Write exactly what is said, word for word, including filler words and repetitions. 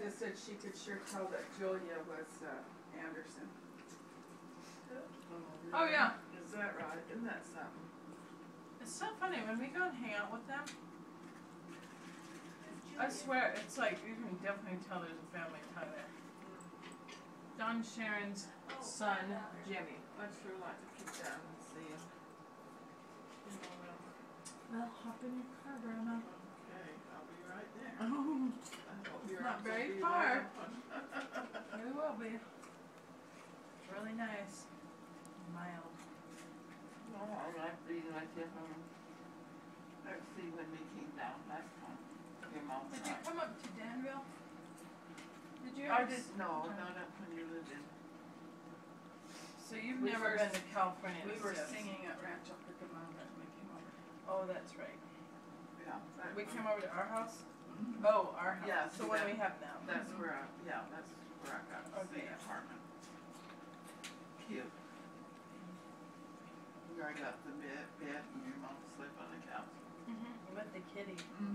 just said she could sure tell that Julia was uh, Anderson. Oh yeah. Is that right? Isn't that something? It's so funny when we go and hang out with them. I swear, it's like you can definitely tell there's a family tie there. Don Sharon's son, Jimmy. I'd sure like to keep that and see him. Well, hop in your car, Grandma. Okay, I'll be right there. Oh, I hope you're not very be far. there. We will be. It's really nice. Mild. Well, I like being like this. Um, let's see when we came down last time. Came out Did you come up to Danville? Did you? I didn't know, not up when you lived in. So you've We never were been to California? We were since. singing at Rancho Cucamonga when we came over. Oh, that's right. Yeah. That We one. came over to our house? Mm-hmm. Oh, our house. Yeah, so see what that, do we have now? That's mm-hmm. where I, yeah, that's where I got to see Okay. the apartment. Cute. Where I got the bed, bed and your mom sleep on the couch. Mm-hmm. With the kitty. Mm-hmm.